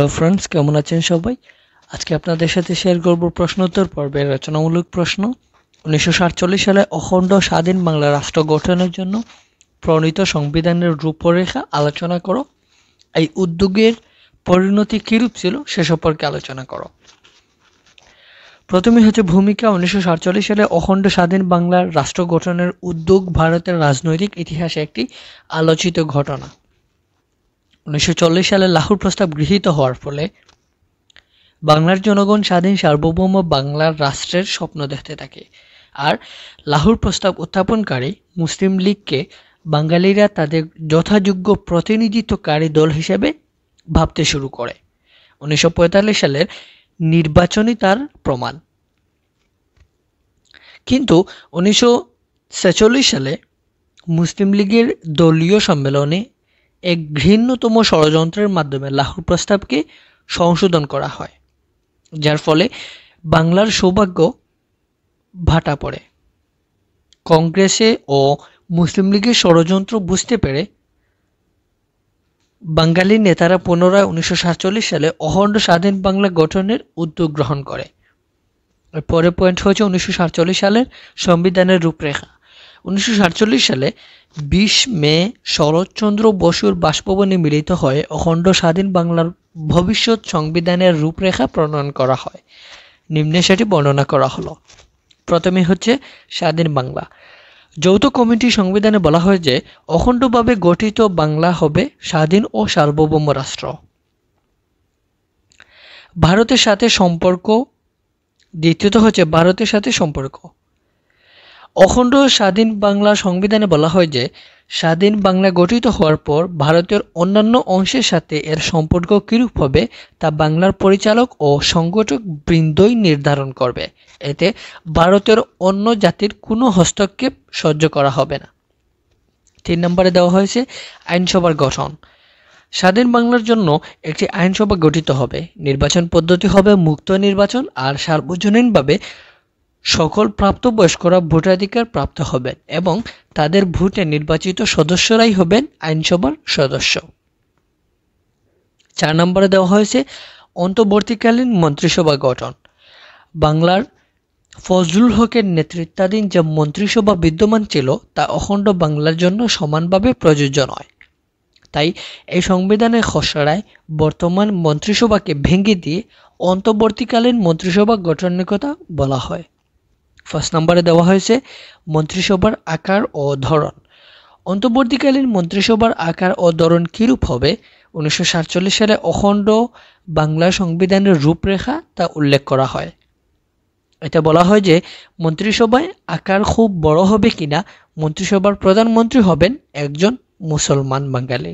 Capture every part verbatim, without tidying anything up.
Friends, কেমন আছেন সবাই? আজকে আপনাদের সাথে শেয়ার করব প্রশ্নোত্তর পর্বের রচনামূলক প্রশ্ন। উনিশশো সাতচল্লিশ সালে অখণ্ড স্বাধীন বাংলা রাষ্ট্র গঠনের জন্য প্রণীত সংবিধানের রূপরেখা আলোচনা করো। এই উদ্যোগের পরিণতি কিরূপ ছিল সে সম্পর্কে আলোচনা করো। প্রথমে হচ্ছে ভূমিকা। উনিশশো সাতচল্লিশ সালে অখণ্ড স্বাধীন বাংলার রাষ্ট্র গঠনের উদ্যোগ ভারতের রাজনৈতিক ইতিহাসে একটি আলোচিত ঘটনা। উনিশশো চল্লিশ সালে লাহোর প্রস্তাব গৃহীত হওয়ার ফলে বাংলার জনগণ স্বাধীন সার্বভৌম বাংলার রাষ্ট্রের স্বপ্ন দেখতে থাকে। আর লাহোর প্রস্তাব উত্থাপনকারী মুসলিম লীগকে বাঙালিরা তাদের যথাযোগ্য প্রতিনিধিত্বকারী দল হিসেবে ভাবতে শুরু করে। উনিশশো পঁয়তাল্লিশ সালের নির্বাচনই তার প্রমাণ। কিন্তু উনিশশো ছেচল্লিশ সালে মুসলিম লীগের দলীয় সম্মেলনে এক ঘৃণ্যতম ষড়যন্ত্রের মাধ্যমে লাহোর প্রস্তাবকে সংশোধন করা হয়, যার ফলে বাংলার সৌভাগ্য ভাটা পড়ে। কংগ্রেসে ও মুসলিম লীগের ষড়যন্ত্র বুঝতে পেরে বাঙালি নেতারা পুনরায় উনিশশো সাতচল্লিশ সালে অখণ্ড স্বাধীন বাংলা গঠনের উদ্যোগ গ্রহণ করে। পরের পয়েন্ট হচ্ছে উনিশশো সাতচল্লিশ সালের সংবিধানের রূপরেখা। উনিশশো সাতচল্লিশ সালে বিশ মে শরৎচন্দ্র বসুর বাসভবনে মিলিত হয়ে অখণ্ড স্বাধীন বাংলার ভবিষ্যৎ সংবিধানের রূপরেখা প্রণয়ন করা হয়। নিম্নে সেটি বর্ণনা করা হলো। প্রথমে হচ্ছে স্বাধীন বাংলা। যৌথ কমিটি সংবিধানে বলা হয় যে অখণ্ডভাবে গঠিত বাংলা হবে স্বাধীন ও সার্বভৌম রাষ্ট্র। ভারতের সাথে সম্পর্ক। দ্বিতীয়ত হচ্ছে ভারতের সাথে সম্পর্ক। অখণ্ড স্বাধীন বাংলা সংবিধানে বলা হয় যে স্বাধীন বাংলা গঠিত হওয়ার পর ভারতের অন্যান্য অংশের সাথে এর সম্পর্ক কিরূপ হবে তা বাংলার পরিচালক ও সংগঠক বৃন্দই নির্ধারণ করবে। এতে ভারতের অন্য জাতির কোনো হস্তক্ষেপ সহ্য করা হবে না। তিন নম্বরে দেওয়া হয়েছে আইনসভার গঠন। স্বাধীন বাংলার জন্য একটি আইনসভা গঠিত হবে। নির্বাচন পদ্ধতি হবে মুক্ত নির্বাচন, আর সার্বজনীনভাবে সকল প্রাপ্তবয়স্করা ভোটাধিকার প্রাপ্ত হবেন এবং তাদের ভোটে নির্বাচিত সদস্যরাই হবেন আইনসভার সদস্য। চার নম্বরে দেওয়া হয়েছে অন্তর্বর্তীকালীন মন্ত্রিসভা গঠন। বাংলার ফজলুল হকের নেতৃত্বাধীন যে মন্ত্রিসভা বিদ্যমান ছিল তা অখণ্ড বাংলার জন্য সমানভাবে প্রযোজ্য নয়। তাই এই সংবিধানের খসড়ায় বর্তমান মন্ত্রিসভাকে ভেঙে দিয়ে অন্তর্বর্তীকালীন মন্ত্রিসভা গঠনের কথা বলা হয়। ফার্স্ট নম্বরে দেওয়া হয়েছে মন্ত্রিসভার আকার ও ধরন। অন্তর্বর্তীকালীন মন্ত্রিসভার আকার ও ধরন কিরূপ হবে উনিশশো সাতচল্লিশ সালে অখণ্ড বাংলা সংবিধানের রূপরেখা তা উল্লেখ করা হয়। এটা বলা হয় যে মন্ত্রিসভায় আকার খুব বড় হবে কিনা মন্ত্রিসভার প্রধানমন্ত্রী হবেন একজন মুসলমান বাঙালি।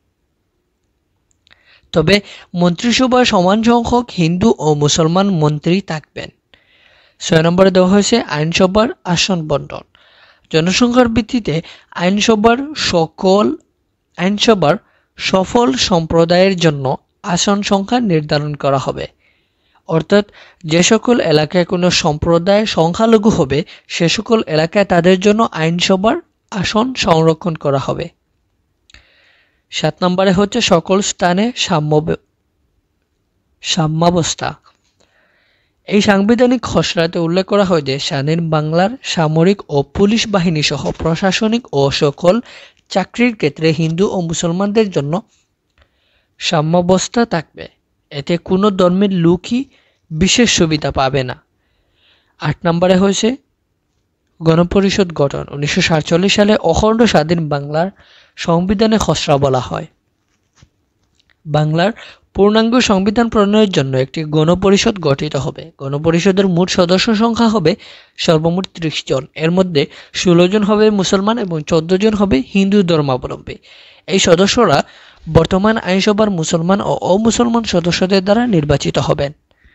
তবে মন্ত্রিসভায় সমান সংখ্যক হিন্দু ও মুসলমান মন্ত্রী থাকবেন। ছয় নম্বরে দেওয়া হয়েছে আইনসভার আসন বন্টন। জনসংখ্যার ভিত্তিতে আইনসভার সকল আইনসভার সফল সম্প্রদায়ের জন্য আসন সংখ্যা নির্ধারণ করা হবে। অর্থাৎ যে সকল এলাকায় কোনো সম্প্রদায় সংখ্যালঘু হবে সে সকল এলাকায় তাদের জন্য আইনসভার আসন সংরক্ষণ করা হবে। সাত নম্বরে হচ্ছে সকল স্থানে সাম্য সাম্যাবস্থা। এই সাংবিধানিক খসড়াতে উল্লেখ করা হয় যে স্বাধীন বাংলার সামরিক ও পুলিশ বাহিনী সহ প্রশাসনিক ও সকল চাকরির ক্ষেত্রে হিন্দু ও মুসলমানদের জন্য সাম্যাবস্থা থাকবে। এতে কোনো ধর্মের লোকই বিশেষ সুবিধা পাবে না। আট নম্বরে হয়েছে গণপরিষদ গঠন। উনিশশো সাতচল্লিশ সালে অখণ্ড স্বাধীন বাংলার সংবিধানে খসড়া বলা হয় বাংলার পূর্ণাঙ্গ সংবিধান প্রণয়নের জন্য একটি গণপরিষদ গঠিত হবে। গণপরিষদের মোট সদস্য সংখ্যা হবে সর্বমোট ত্রিশ জন। এর মধ্যে ষোলো জন হবে মুসলমান এবং চোদ্দ জন হবে হিন্দু ধর্মাবলম্বী। এই সদস্যরা বর্তমান আইনসভার মুসলমান ও অমুসলমান সদস্যদের দ্বারা নির্বাচিত হবেন।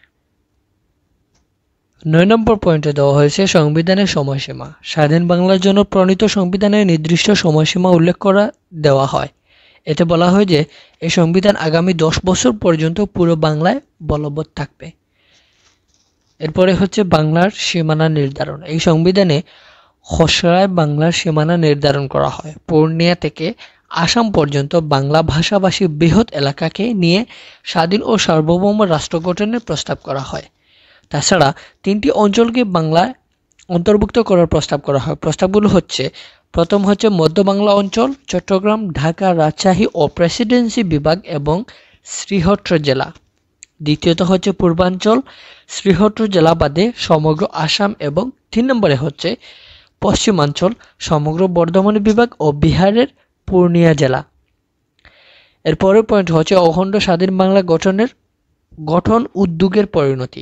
নয় নম্বর পয়েন্টে দেওয়া হয়েছে সংবিধানের সময়সীমা। স্বাধীন বাংলার জন্য প্রণীত সংবিধানের নির্দিষ্ট সময়সীমা উল্লেখ করা দেওয়া হয়। এতে বলা হয় যে এই সংবিধান আগামী দশ বছর পর্যন্ত পুরো বাংলায় বলবৎ থাকবে। এরপরে হচ্ছে বাংলার সীমানা নির্ধারণ। এই সংবিধানে খসড়ায় বাংলার সীমানা নির্ধারণ করা হয়। পূর্ণিয়া থেকে আসাম পর্যন্ত বাংলা ভাষাভাষী বৃহৎ এলাকাকে নিয়ে স্বাধীন ও সার্বভৌম রাষ্ট্র গঠনের প্রস্তাব করা হয়। তাছাড়া তিনটি অঞ্চলকে বাংলায় অন্তর্ভুক্ত করার প্রস্তাব করা হয়। প্রস্তাবগুলো হচ্ছে, প্রথম হচ্ছে মধ্য বাংলা অঞ্চল, চট্টগ্রাম, ঢাকা, রাজশাহী ও প্রেসিডেন্সি বিভাগ এবং শ্রীহট্ট জেলা। দ্বিতীয়ত হচ্ছে পূর্বাঞ্চল, শ্রীহট্ট জেলা বাদে সমগ্র আসাম, এবং তিন নম্বরে হচ্ছে পশ্চিমাঞ্চল, সমগ্র বর্ধমান বিভাগ ও বিহারের পূর্ণিয়া জেলা। এর পরের পয়েন্ট হচ্ছে অখণ্ড স্বাধীন বাংলা গঠনের গঠন উদ্যোগের পরিণতি।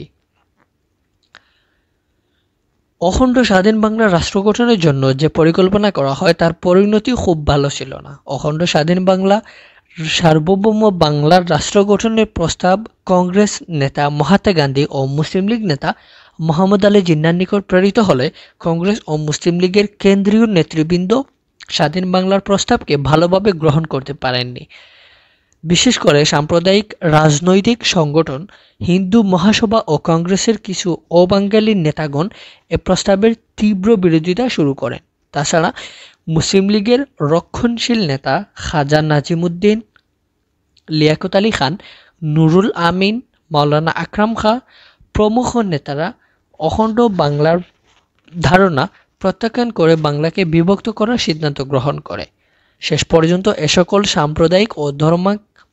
অখণ্ড স্বাধীন বাংলা রাষ্ট্র গঠনের জন্য যে পরিকল্পনা করা হয় তার পরিণতি খুব ভালো ছিল না। অখণ্ড স্বাধীন বাংলা সার্বভৌম বাংলার রাষ্ট্র গঠনের প্রস্তাব কংগ্রেস নেতা মহাত্মা গান্ধী ও মুসলিম লীগ নেতা মোহাম্মদ আলী জিন্নাহর নিকট প্রেরিত হলে কংগ্রেস ও মুসলিম লীগের কেন্দ্রীয় নেতৃবৃন্দ স্বাধীন বাংলার প্রস্তাবকে ভালোভাবে গ্রহণ করতে পারেননি। বিশেষ করে সাম্প্রদায়িক রাজনৈতিক সংগঠন হিন্দু মহাসভা ও কংগ্রেসের কিছু অবাঙালি নেতাগণ এ প্রস্তাবের তীব্র বিরোধিতা শুরু করেন। তাছাড়া মুসলিম লীগের রক্ষণশীল নেতা খাজা নাজিমুদ্দিন, লিয়াকত আলী খান, নুরুল আমিন, মাওলানা আকরাম খাঁ প্রমুখ নেতারা অখণ্ড বাংলার ধারণা প্রত্যাখ্যান করে বাংলাকে বিভক্ত করার সিদ্ধান্ত গ্রহণ করে। শেষ পর্যন্ত এ সকল সাম্প্রদায়িক ও ধর্মা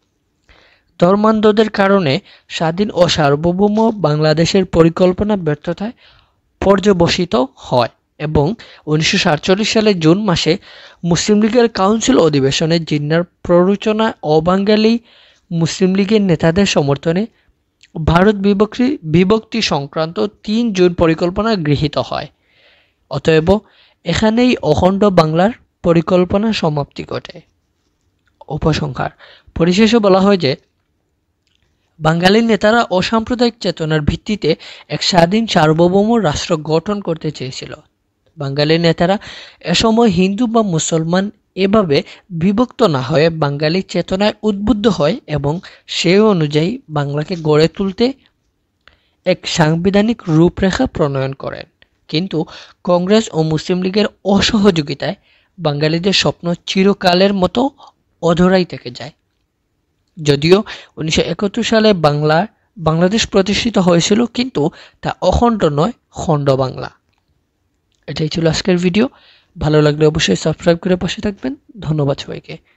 ধর্মান্ধদের কারণে স্বাধীন ও সার্বভৌম বাংলাদেশের পরিকল্পনা ব্যর্থতায় পর্যবসিত হয় এবং উনিশশো সাতচল্লিশ সালের জুন মাসে মুসলিম লীগের কাউন্সিল অধিবেশনে জিন্নাহর প্ররোচনায় অবাঙালি মুসলিম লীগের নেতাদের সমর্থনে ভারত বিভক্তি বিভক্তি সংক্রান্ত তিন জুন পরিকল্পনা গৃহীত হয়। অতএব এখানেই অখণ্ড বাংলার পরিকল্পনা সমাপ্তি ঘটে। উপসংহার: পরিশেষে বলা হয় যে বাঙালি নেতারা অসাম্প্রদায়িক চেতনার ভিত্তিতে এক স্বাধীন সার্বভৌম রাষ্ট্র গঠন করতে চেয়েছিল। বাঙালি নেতারা এসময় হিন্দু বা মুসলমান এভাবে বিভক্ত না হয়ে বাঙালি চেতনায় উদ্বুদ্ধ হয় এবং সে অনুযায়ী বাংলাকে গড়ে তুলতে এক সাংবিধানিক রূপরেখা প্রণয়ন করেন। কিন্তু কংগ্রেস ও মুসলিম লীগের অসহযোগিতায় বাঙালিদের স্বপ্ন চিরকালের মতো অধরাই থেকে যায়। যদিও উনিশশো একাত্তর সালে বাংলা বাংলাদেশ প্রতিষ্ঠিত হয়েছিল, কিন্তু তা অখণ্ড নয়, খণ্ড বাংলা। এটাই ছিল আজকের ভিডিও। ভালো লাগলে অবশ্যই সাবস্ক্রাইব করে পাশে থাকবেন। ধন্যবাদ সবাইকে।